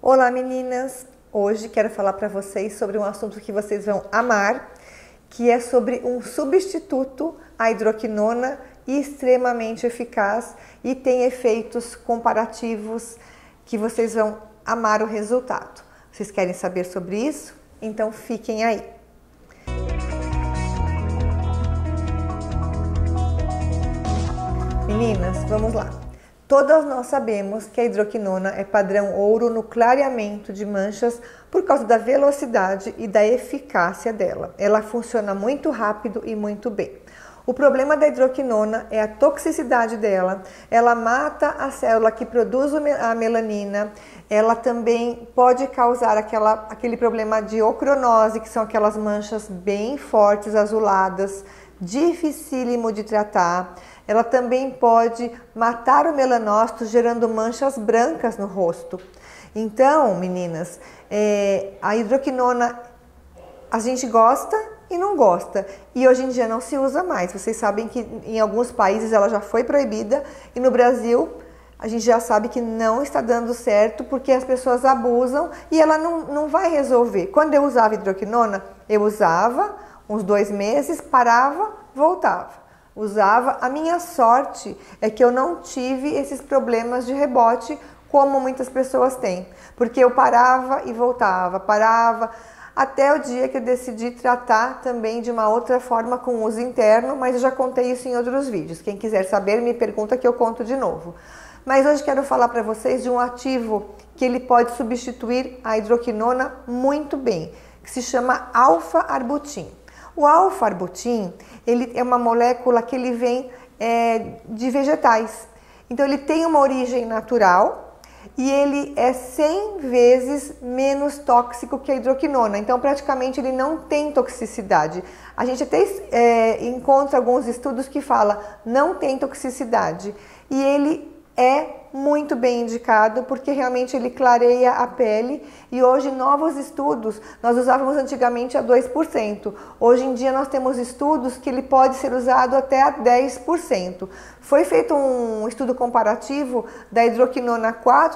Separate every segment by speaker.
Speaker 1: Olá meninas! Hoje quero falar para vocês sobre um assunto que vocês vão amar, que é sobre um substituto à hidroquinona extremamente eficaz e tem efeitos comparativos que vocês vão amar o resultado. Vocês querem saber sobre isso? Então fiquem aí! Meninas, vamos lá! Todas nós sabemos que a hidroquinona é padrão ouro no clareamento de manchas por causa da velocidade e da eficácia dela. Ela funciona muito rápido e muito bem. O problema da hidroquinona é a toxicidade dela. Ela mata a célula que produz a melanina. Ela também pode causar aquele problema de ocronose, que são aquelas manchas bem fortes, azuladas, dificílimo de tratar. Ela também pode matar o melanócito, gerando manchas brancas no rosto. Então, meninas, a hidroquinona a gente gosta e não gosta. E hoje em dia não se usa mais. Vocês sabem que em alguns países ela já foi proibida e no Brasil a gente já sabe que não está dando certo porque as pessoas abusam e ela não vai resolver. Quando eu usava hidroquinona, eu usava uns 2 meses, parava, voltava. Usava. A minha sorte é que eu não tive esses problemas de rebote como muitas pessoas têm, porque eu parava e voltava, parava, até o dia que eu decidi tratar também de uma outra forma com uso interno, mas eu já contei isso em outros vídeos. Quem quiser saber, me pergunta que eu conto de novo. Mas hoje quero falar para vocês de um ativo que ele pode substituir a hidroquinona muito bem, que se chama alfa-arbutin. O alfa-arbutin, ele é uma molécula que ele vem de vegetais. Então ele tem uma origem natural e ele é 100 vezes menos tóxico que a hidroquinona. Então praticamente ele não tem toxicidade. A gente até encontra alguns estudos que falam não tem toxicidade. E ele é muito bem indicado porque realmente ele clareia a pele e hoje novos estudos, nós usávamos antigamente a 2%, hoje em dia nós temos estudos que ele pode ser usado até a 10%. Foi feito um estudo comparativo da hidroquinona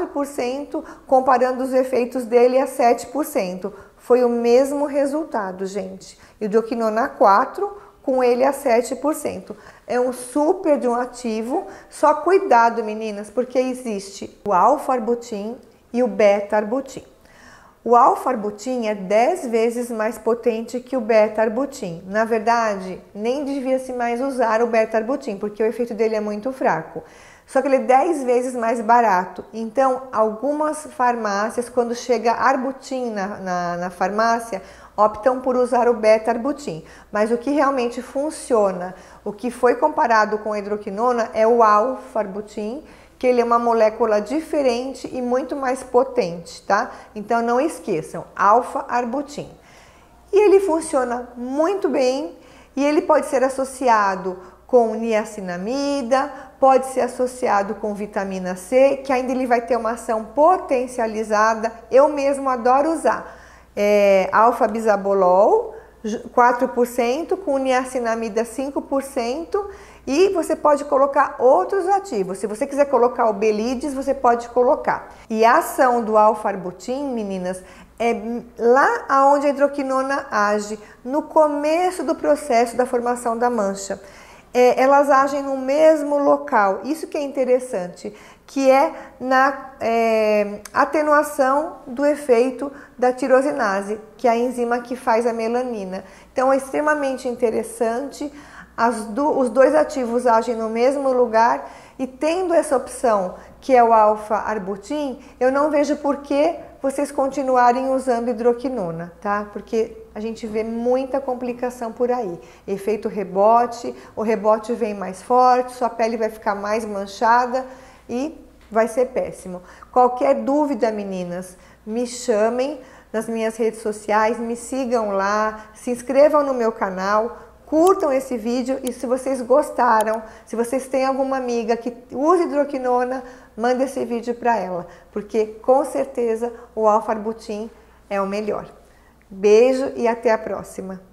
Speaker 1: 4% comparando os efeitos dele a 7%. Foi o mesmo resultado, gente. Hidroquinona 4% com ele a 7%. É um super de um ativo, só cuidado meninas, porque existe o alfa-arbutin e o beta-arbutin. O alfa-arbutin é 10 vezes mais potente que o beta-arbutin. Na verdade, nem devia-se mais usar o beta-arbutin, porque o efeito dele é muito fraco. Só que ele é 10 vezes mais barato. Então, algumas farmácias, quando chega arbutin na farmácia, optam por usar o beta-arbutin. Mas o que realmente funciona, o que foi comparado com a hidroquinona é o alfa-arbutin, que ele é uma molécula diferente e muito mais potente, tá? Então não esqueçam, alfa-arbutin. E ele funciona muito bem e ele pode ser associado com niacinamida, pode ser associado com vitamina C, que ainda ele vai ter uma ação potencializada. Eu mesmo adoro usar alfa-bisabolol 4% com niacinamida 5% e você pode colocar outros ativos. Se você quiser colocar o Belides, você pode colocar. E a ação do alfa-arbutin, meninas, é lá onde a hidroquinona age, no começo do processo da formação da mancha. Elas agem no mesmo local, isso que é interessante, que é na atenuação do efeito da tirosinase, que é a enzima que faz a melanina. Então é extremamente interessante, os dois ativos agem no mesmo lugar e tendo essa opção que é o alfa-arbutin, eu não vejo por que vocês continuarem usando hidroquinona, tá? Porque a gente vê muita complicação por aí. Efeito rebote, o rebote vem mais forte, sua pele vai ficar mais manchada e vai ser péssimo. Qualquer dúvida, meninas, me chamem nas minhas redes sociais, me sigam lá, se inscrevam no meu canal, curtam esse vídeo e se vocês gostaram, se vocês têm alguma amiga que use hidroquinona, mande esse vídeo para ela, porque com certeza o alfa-arbutin é o melhor. Beijo e até a próxima!